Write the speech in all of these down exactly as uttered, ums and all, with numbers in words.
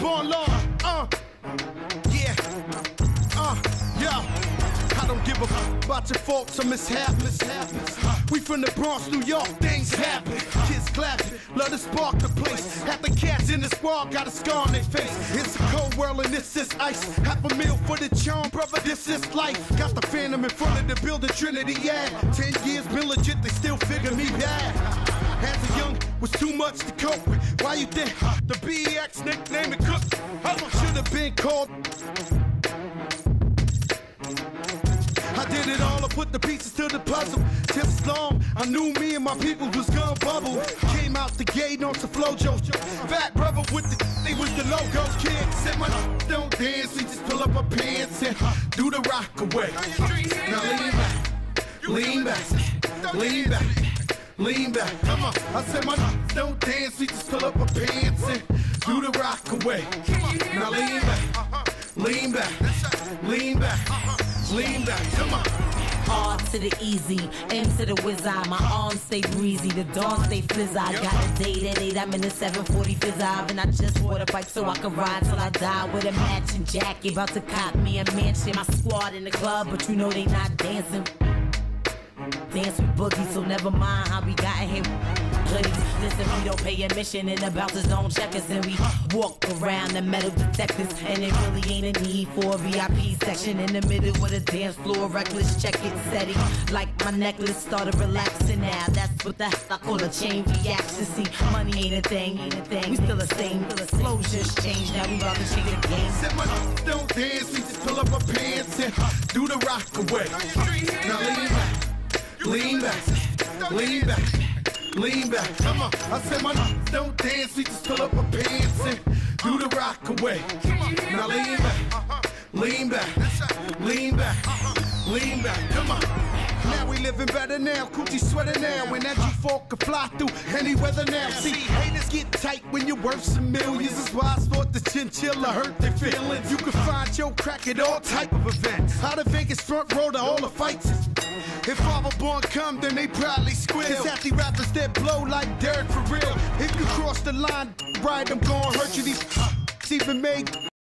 born law. Uh, yeah. Uh, yo. I don't give a fuck about your faults or mishaps. We from the Bronx, New York, things happen. Kids clapping, love to spark the place. Half the cats in the squad got a scar on their face. It's a cold world and this is ice. Half a meal for the charm, brother, this is life. Got the phantom in front of the building, Trinity, yeah. Ten years been legit, they still figure me bad. As a young, was too much to cope with. Why you think the B X nickname it Cook? Should have been called. I did it all, I put the pieces to the puzzle. Just as long, I knew me and my people was gonna bubble. Came out the gate on some flojo. Fat brother with the, they was the logo kid. Said my don't dance, we just pull up our pants and do the rock away. Now lean back, lean back, lean back, lean back. Come on, I said my don't dance, we just pull up our pants and do the rock away. Now lean back, lean back, lean back. Lean back, come on. R to the easy, M to the whiz eye. My arms stay breezy, the dawn stay fizz. I got a date at eight, I'm in the seven forty fizz eye. And I just bought a bike so I can ride till I die with a matching jacket. About to cop me a mansion. My squad in the club, but you know they not dancing. Dance with boogie, so never mind how we got here. Listen, we don't pay admission and the bouncers don't check us. And we walk around the metal detectors. And it really ain't a need for a V I P section. In the middle of the dance floor, reckless check it setting. Like my necklace started relaxing now. That's what the hell I call a chain reaction. See, money ain't a thing, ain't a thing. We still the same, still the flow just changed. Now we about to change the game. Said my don't dance, we just pull up our pants and do the rock away. Now lean back, lean back, lean back. Lean back, come on. I said my don't dance, we just pull up our pants and do the rock away. Now lean back, lean back, lean back, lean back, come on. Now we living better now, coochie sweater now. And that G four can fly through any weather now. See, haters get tight when you're worth some millions. That's why I thought the chinchilla hurt their feelings. You can find your crack at all type of events. Out of Vegas front row to all the fights. If Father Born come, then they probably squeal. It's at the rappers that blow like dirt for real. If you cross the line, right, I'm gonna hurt you. These even made.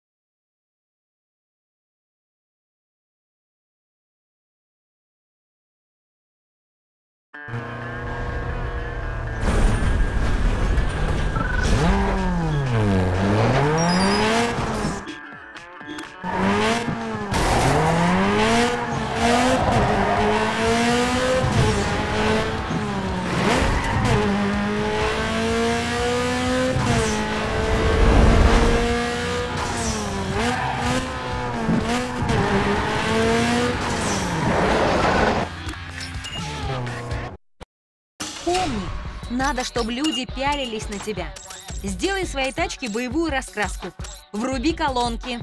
Надо, чтобы люди пялились на тебя. Сделай своей тачке боевую раскраску. Вруби колонки.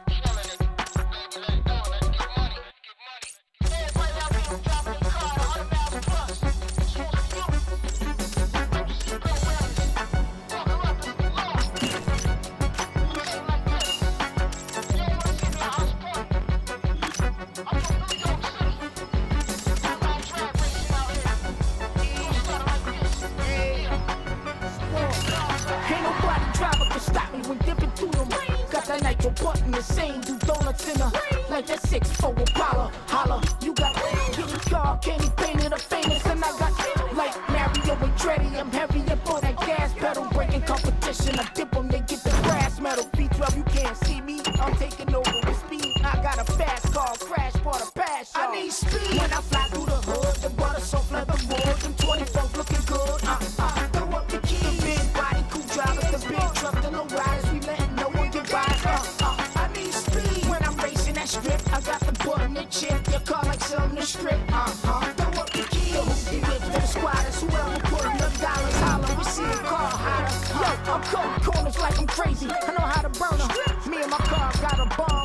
Button the same, do donuts in a like that six four Apollo. Holla, you got getting car, candy painted a famous, and I got like Mario and Dreddy. I'm heavy up on that gas pedal, breaking competition. I dip them, they get the brass metal. B twelve, you can't see me. I'm taking over with speed. I got a fast car, crash part of pass. I need speed when I fly through the hood. The butter soft like the wood. Them twenty-fours looking good. Uh uh, throw up the key. The big body, cool drivers, the big truck, the low riders. We letting no one get by. Uh uh. Strip. I got the button and chip. Your car like something to strip. Uh-huh. Throw up the key. The hoopty whip to the squatters. Whoever putting up dollars, holler. We see a car hotter. Yo, I'm cutting corners like I'm crazy. I know how to burn them. Me and my car got a bomb.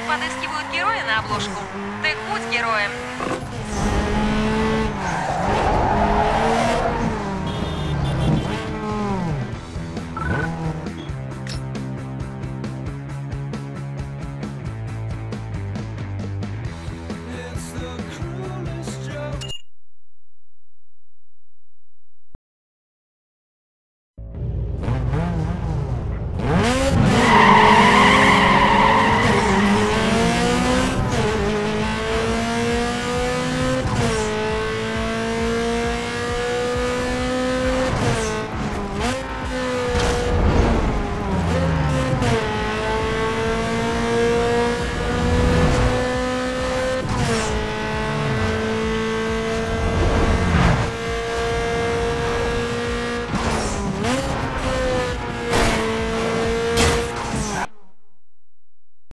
подыскивают героя на обложку. Так будь героем.